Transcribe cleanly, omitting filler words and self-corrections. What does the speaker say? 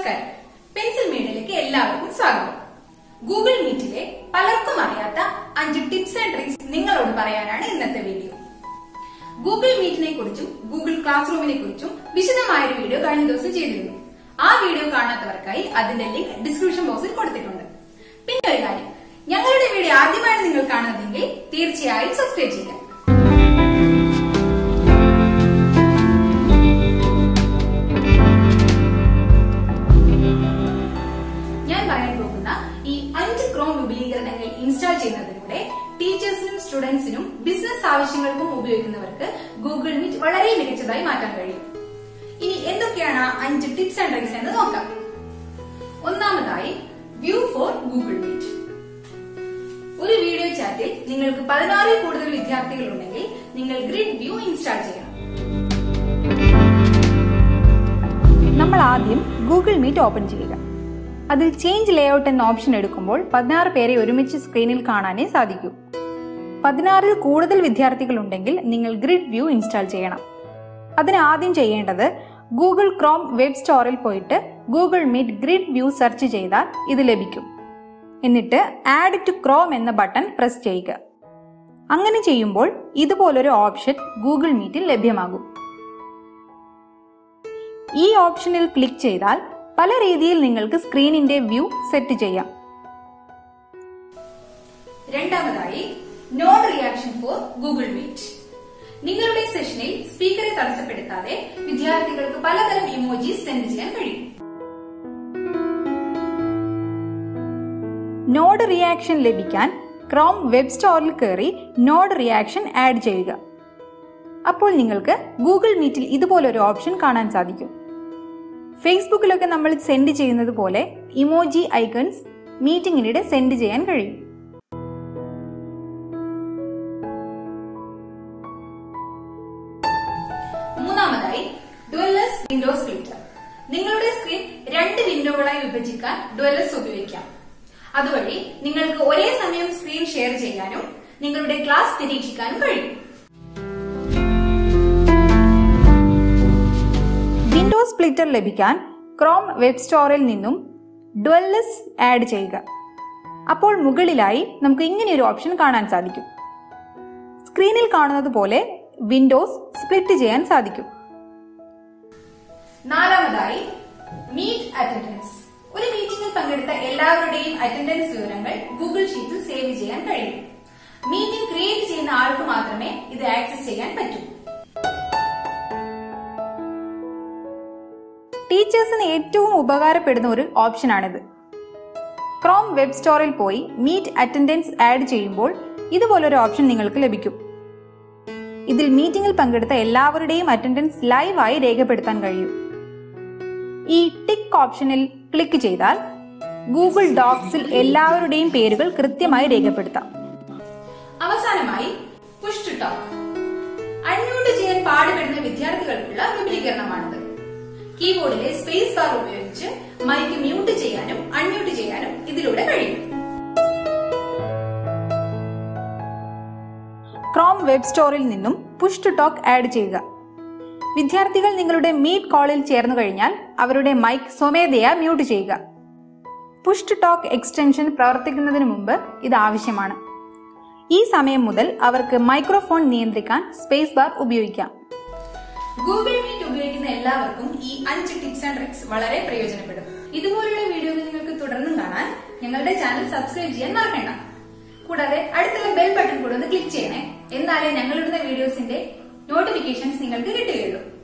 നമസ്കാരം. പെൻസിൽ മീഡിയയിലേക്ക് എല്ലാവർക്കും സ്വാഗതം. ഗൂഗിൾ മീറ്റിലെ പലർക്കും അറിയാത്ത 5 ടിപ്സ് ആൻഡ് ട്രിക്സ് നിങ്ങളോട് പറയാനാണ് ഇന്നത്തെ വീഡിയോ. ഗൂഗിൾ മീറ്റിനെ കുറിച്ചും ഗൂഗിൾ ക്ലാസ് റൂമിനെ കുറിച്ചും വിശദമായൊരു വീഡിയോ കഴിഞ്ഞ ദിവസം ചെയ്തിരുന്നു. ആ വീഡിയോ കാണാത്തവർക്കായി അതിന്റെ ലിങ്ക് ഡിസ്ക്രിപ്ഷൻ ബോക്സിൽ കൊടുത്തിട്ടുണ്ട്. പിന്നെ ഒരു കാര്യം, ഞങ്ങളുടെ വീഡിയോ ആദ്യമായാണ് നിങ്ങൾ കാണുന്നതെങ്കിൽ തീർച്ചയായും സബ്സ്ക്രൈബ് ചെയ്യുക. ഈ 5 ക്രോം വിപുലീകരണങ്ങൾ ഇൻസ്റ്റാൾ ചെയ്യുന്നതിലൂടെ ടീച്ചേഴ്സിനും സ്റ്റുഡൻസിനും ബിസിനസ് ആവശ്യങ്ങൾക്കും ഉപയോഗിക്കുന്നവർക്ക് ഗൂഗിൾ മീറ്റ് വളരെ മികച്ചതായി മാറ്റാൻ കഴിയും. ഇനി എന്തൊക്കെയാണ് 5 ടിപ്സ് ആൻഡ് ട്രിക്സ് എന്ന് നോക്കാം. ഒന്നാമതായി, വ്യൂ ഫോർ ഗൂഗിൾ മീറ്റ്. ഒരു വീഡിയോ ചാറ്റിൽ നിങ്ങൾക്ക് 16 കൂടുതൽ വിദ്യാർത്ഥികൾ ഉണ്ടെങ്കിൽ നിങ്ങൾ ഗ്രിഡ് വ്യൂ ഇൻസ്റ്റാൾ ചെയ്യണം. നമ്മൾ ആദ്യം ഗൂഗിൾ മീറ്റ് ഓപ്പൺ ചെയ്യുക. അതിൽ ചേഞ്ച് ലേഔട്ട് എന്ന ഓപ്ഷൻ എടുക്കുമ്പോൾ 16 പേരെ ഒരുമിച്ച് സ്ക്രീനിൽ കാണാനേ സാധിക്കൂ. 16-ൽ കൂടുതൽ വിദ്യാർത്ഥികൾ ഉണ്ടെങ്കിൽ നിങ്ങൾ ഗ്രിഡ് വ്യൂ ഇൻസ്റ്റാൾ ചെയ്യണം. അതിന് ആദ്യം ചെയ്യേണ്ടത് ഗൂഗിൾ ക്രോം വെബ് സ്റ്റോറിൽ പോയിട്ട് Google Meet grid view search ചെയ്താൽ ഇത് ലഭിക്കും. എന്നിട്ട് ആഡ് ടു ക്രോം എന്ന ബട്ടൺ പ്രസ് ചെയ്യുക. അങ്ങനെ ചെയ്യുമ്പോൾ ഇതുപോലൊരു ഓപ്ഷൻ ഗൂഗിൾ മീറ്റിൽ ലഭ്യമാകും. ഈ ഓപ്ഷനിൽ ക്ലിക്ക് ചെയ്താൽ പല രീതിയിൽ നിങ്ങൾക്ക് സ്ക്രീനിന്റെ വ്യൂ സെറ്റ് ചെയ്യാം. രണ്ടാമതായി, nod reaction for Google Meet. നിങ്ങളുടെ സെഷനിൽ സ്പീക്കറെ തടസ്സപ്പെടുത്താതെ വിദ്യാർത്ഥികൾക്ക് പലതരം ഇമോജീസ് സെൻഡ് ചെയ്യാൻ കഴിയും. നോഡ് റിയാക്ഷൻ ലഭിക്കാൻ ക്രോം വെബ് സ്റ്റോറിൽ കയറി നോഡ് റിയാക്ഷൻ ആഡ് ചെയ്യുക. അപ്പോൾ നിങ്ങൾക്ക് ഗൂഗിൾ മീറ്റിൽ ഇതുപോലൊരു ഓപ്ഷൻ കാണാൻ സാധിക്കും. ഫേസ്ബുക്കിലൊക്കെ നമ്മൾ സെൻഡ് ചെയ്യുന്നത് പോലെ ഇമോജി ഐക്കൺസ് മീറ്റിംഗിനിടെ സെൻഡ് ചെയ്യാൻ കഴിയും. മൂന്നാമതായി, ഡുവൽലെസ് വിൻഡോ സ്പ്ലിറ്റർ. നിങ്ങളുടെ സ്ക്രീൻ 2 വിൻഡോകളായി വിഭജിക്കാൻ ഡുവൽലെസ് ഉപയോഗിക്കാം. അതുവഴി നിങ്ങൾക്ക് ഒരേ സമയം സ്ക്രീൻ ഷെയർ ചെയ്യാനും നിങ്ങളുടെ ക്ലാസ് നിരീക്ഷിക്കാനും കഴിയും. വിൻഡോ സ്പ്ലിറ്റർ ലഭിക്കാൻ ക്രോം വെബ് സ്റ്റോറിൽ നിന്നും ഡുവൽലെസ് ആഡ് ചെയ്യുക. അപ്പോൾ മുകളിലായി നമുക്ക് ഇങ്ങനെയൊരു ഓപ്ഷൻ കാണാൻ സാധിക്കും. സ്ക്രീനിൽ കാണുന്നത് പോലെ വിൻഡോസ് സ്പ്ലിറ്റ് ചെയ്യാൻ സാധിക്കും. നാലാമതായി, മീറ്റ് അറ്റൻഡൻസ്. ഒരു മീറ്റിംഗിൽ പങ്കെടുത്ത എല്ലാവരുടെയും അറ്റൻഡൻസ് വിവരങ്ങൾ ഗൂഗിൾ ഷീറ്റിൽ സേവ് ചെയ്യാൻ കഴിയും. മീറ്റിംഗ് ക്രിയേറ്റ് ചെയ്യുന്ന ആൾക്ക് മാത്രമേ ഇത് ആക്സസ് ചെയ്യാൻ പറ്റൂ. ടീച്ചേഴ്സിന് ഏറ്റവും ഉപകാരപ്പെടുന്ന ഒരു ഓപ്ഷനാണിത്. ക്രോം വെബ് സ്റ്റോറിൽ പോയി മീറ്റ് അറ്റൻഡൻസ് ആഡ് ചെയ്യുമ്പോൾ ഇതുപോലൊരു ഓപ്ഷൻ നിങ്ങൾക്ക് ലഭിക്കും. ഇതിൽ മീറ്റിംഗിൽ പങ്കെടുത്ത എല്ലാവരുടെയും അറ്റൻഡൻസ് ലൈവായി രേഖപ്പെടുത്താൻ കഴിയും. ഈ ടിക്ക് ഓപ്ഷനിൽ ക്ലിക്ക് ചെയ്താൽ ഗൂഗിൾ ഡോക്സിൽ എല്ലാവരുടെയും പേരുകൾ കൃത്യമായി രേഖപ്പെടുത്താം. അവസാനമായി, പുഷ് ടു ടോക്ക്. അൺമ്യൂട്ട് ചെയ്യാൻ പാടുപെടുന്ന വിദ്യാർത്ഥികൾക്കുള്ള വിപുലീകരണമാണിത്. കീബോർഡിലെ സ്പേസ് ബാർ ഉപയോഗിച്ച് മൈക്ക് മ്യൂട്ട് ചെയ്യാനും അൺമ്യൂട്ട് ചെയ്യാനും ഇതിലൂടെ കഴിയും. ക്രോം വെബ് സ്റ്റോറിൽ നിന്നും പുഷ് ടു ടോക്ക് ആഡ് ചെയ്യുക. വിദ്യാർത്ഥികൾ നിങ്ങളുടെ മീറ്റ് കോളിൽ ചേർന്നു കഴിഞ്ഞാൽ അവരുടെ മൈക്ക് സ്വമേധയാ മ്യൂട്ട് ചെയ്യുക. പുഷ് ടു ടോക്ക് എക്സ്റ്റൻഷൻ പ്രവർത്തിക്കുന്നതിന് മുമ്പ് ഇത് ആവശ്യമാണ്. ഈ സമയം മുതൽ അവർക്ക് മൈക്രോഫോൺ നിയന്ത്രിക്കാൻ സ്പേസ് ബാർ ഉപയോഗിക്കാം. ഗൂഗിൾ മീറ്റ് ഉപയോഗിക്കുന്ന എല്ലാവർക്കും ഈ 5 ടിപ്സ് ആൻഡ് ട്രിക്സ് വളരെ പ്രയോജനപ്പെടും. ഇതുപോലുള്ള വീഡിയോകൾ നിങ്ങൾക്ക് തുടർന്നും കാണാൻ ഞങ്ങളുടെ ചാനൽ സബ്സ്ക്രൈബ് ചെയ്യാൻ മറക്കണ്ട. കൂടാതെ അടുത്തുള്ള ബെൽ ബട്ടൺ കൂടെ ഒന്ന് ക്ലിക്ക് ചെയ്യണേ. എന്നാലേ ഞങ്ങളിടുന്ന വീഡിയോസിന്റെ നോട്ടിഫിക്കേഷൻസ് നിങ്ങൾക്ക് കിട്ടുകയുള്ളൂ.